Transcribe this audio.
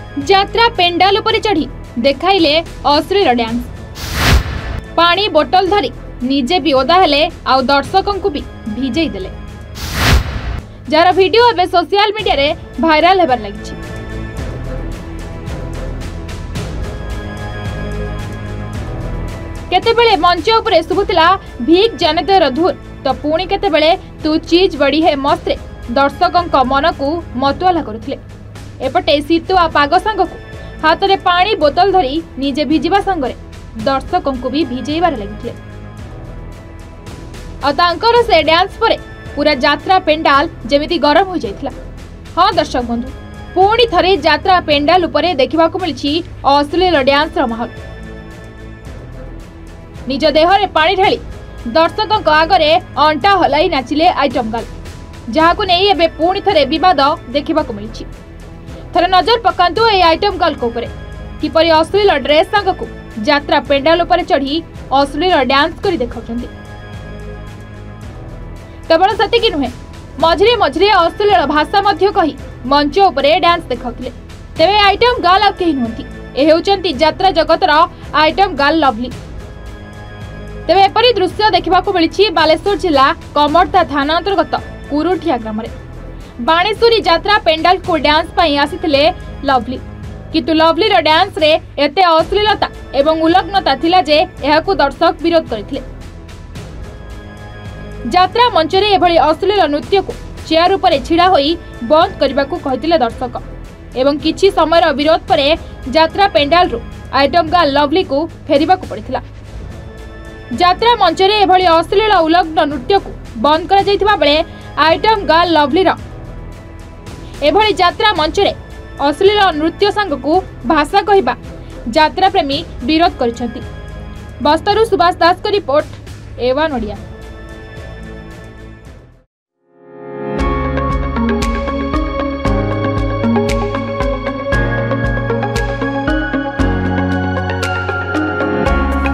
यात्रा पेंडाल उपरे चढ़ी देखाइले अश्लील डांस। पानी बोतल धरी निजे भी ओदा हेले आउ दर्शकों को भी भिजई देले। जार वीडियो एबे सोशल मीडिया रे वायरल हेबार लागिछि। केतेबेले मंच उपरे सुबुतिला भीख जनतेर धुर तो पुणी केतेबेले तू चीज बड़ी है मस्त रे दर्शकों मन को मतुआला करुथिले। एपटे शीतुआ पाग संग को हाथ में पानी बोतल धरी निजे भिजिबा संगरे दर्शकों को भी भिजेइबार लागिथिले। तांकर से डांस परे पूरा यात्रा पेंडाल जेमिति गरम हो जाइथिला। हाँ दर्शक बंधु, पुणी थरे यात्रा पेंडाल उपरे देखिबाकू मिलिछि अश्लील डांस रो माहौल। निज देहरे पानी ढाली दर्शकों आगरे अंटा हलाई नाचिले आइटम गर्ल, जहाकू नै एबे पुणी थरे विवाद देखिबाकू मिलिछि। थरे नजर पकांतु ए आइटम गर्ल को उपरे किपरि अश्लील ड्रेस संगकू यात्रा पेंडाल उपरे चढ़ी अश्लील डांस करी देखाउछन्ति। केवल सेतिकी नुहे, मझिरे मझिरे अश्लील भाषा मध्य कही मंच उपरे डांस देखाउथिले। तेबे आइटम गर्ल आ केही नहंती, ए हेउचन्ति यात्रा जगतर आइटम गर्ल लवली। तेबे एपरी दृश्य देखिबाकू मिलिछि बालेश्वर जिला कमरता थाना अंतर्गत कुरुठिया ग्राम रे। बाणेश्वरी यात्रा पेंडाल को डांस पाई आसीथिले लवली, किंतु लवली रो डांस रे एते अश्लीलता एवं उलग्नता थिला जे एहाकू दर्शक विरोध करथिले। यात्रा मंच रे एभली अश्लील नृत्य को चेयर उपरे छिड़ा होई बंद करबाकू कहिथिले दर्शक एवं किछि समय रो विरोध परे यात्रा पेंडाल रो आइटम गर्ल लवली को फेरिबाकू पड़िथिला। यात्रा मंच रे एभली अश्लील उलग्न नृत्य को बंद करा जाइथिबा बेले आइटम गर्ल लवली रो एभली यात्रा मंच रे अश्लील नृत्य संग को भाषा कहबा यात्रा प्रेमी विरोध करिसेंती। बस्तरु सुभाष दास को रिपोर्ट, A1 ओडिया।